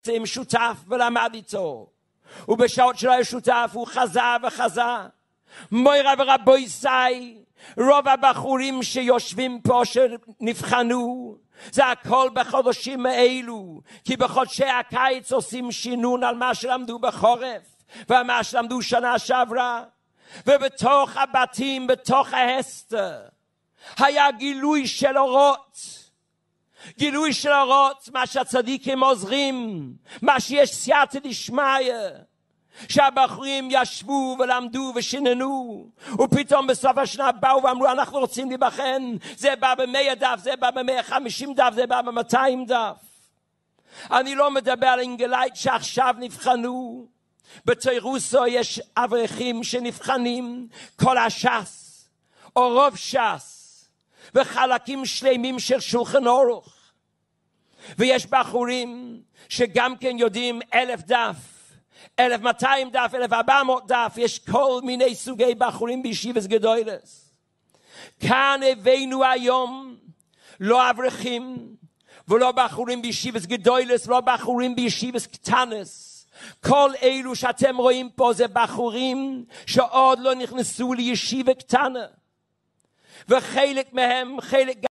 עם שותף ולמד איתו. ובשעות שלו שותף הוא חזה וחזה. מוירה ורבוי סי, רוב הבחורים שיושבים פה שנבחנו, זה הכל בחודשים האלו, כי בחודשי הקיץ עושים שינון על מה שלמדו בחורף, ומה שלמדו שנה שעברה. ובתוך הבתים, בתוך ההסתר, היה גילוי של אורות. גילוי של אורות, מה שהצדיקים עוזרים, מה שיש סייעתא דשמיא, שהבחורים ישבו ולמדו ושיננו, ופתאום בסוף השנה באו ואמרו אנחנו רוצים להיבחן. זה בא ב100 דף, זה בא ב150 דף, זה בא ב200 דף. אני לא מדבר על אינגלייט שעכשיו נבחנו. בתירוסו יש אברכים שנבחנים, כל הש"ס או רוב ש"ס וחלקים שלמים של שולחן אורוך. ויש בחורים שגם כן יודעים 1000 דף, 1200 דף, 1400 דף. יש כל מיני סוגי בחורים בישיבס גדולס. כאן הבאנו היום לא אברכים ולא בחורים בישיבס גדולס, לא בחורים בישיבס קטנס. כל אלו שאתם רואים פה זה בחורים שעוד לא נכנסו לישיבה קטנה, וחלק מהם, חלק